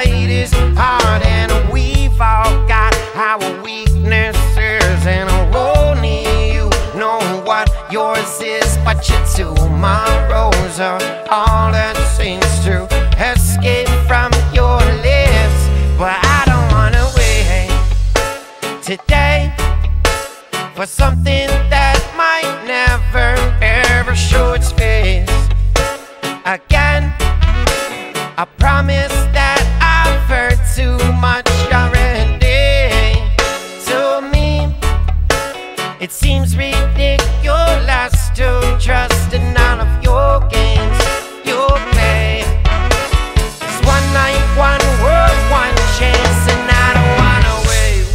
fight is hard, and we've all got our weaknesses, and only you know what yours is. But your tomorrows are all that seems to escape from your lips. But I don't wanna wait today for something that might never ever show its face again. I promise that I've heard too much already. To me, it seems ridiculous to trust in all of your games you play. It's one night, one world, one chance, and I don't wanna wait.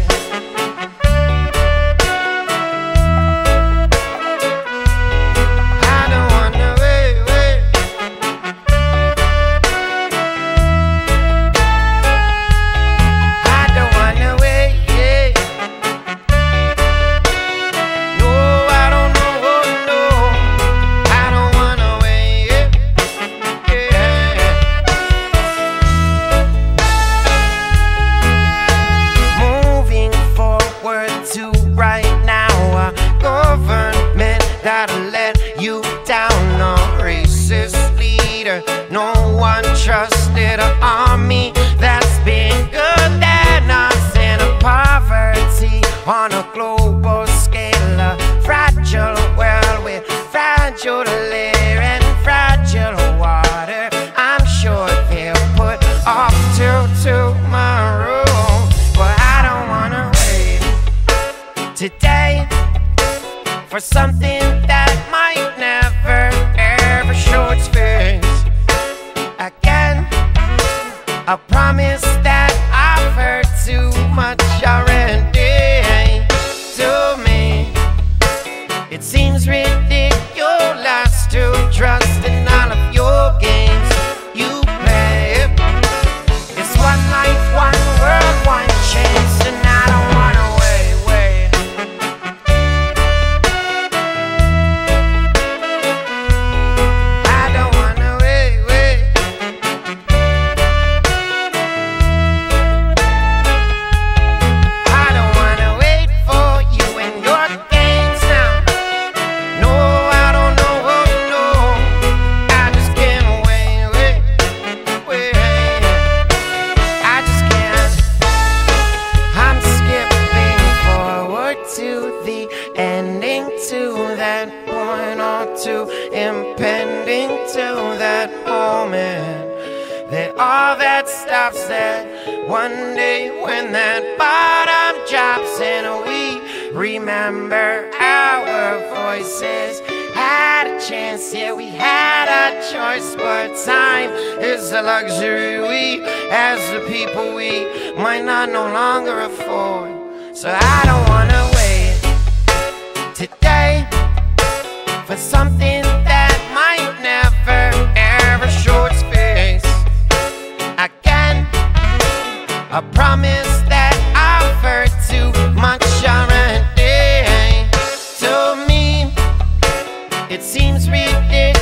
I don't wanna wait. I don't wanna wait. No, I don't know. No, I don't wanna wait. Moving forward to right now, a government that'll let you down, a racist leader no one trusted, an army that's bigger than us, and a poverty on a global scale, a fragile world with fragile air and fragile water. I'm sure they'll put off till tomorrow, but I don't wanna wait today for something that might never ever show its face again. I promise that I've heard too much already. To me, it seems ridiculous to trust in all of your games you play. It's one life, one world, one chance, and I don't wanna wait. I don't wanna wait. I don't wanna wait for you and your games now. No, I don't know. No, I just can't wait. I just can't. I'm skipping forward to the ending, to that point, or to impending to that moment. That all that stops, that one day when that bottom drops, and we remember our voices had a chance, yeah, we had a choice, but time is a luxury we, as the people, we might not no longer afford. So I don't wanna wait today for something that might never ever show its face again. I promise that I've heard too much already. To me, it seems ridiculous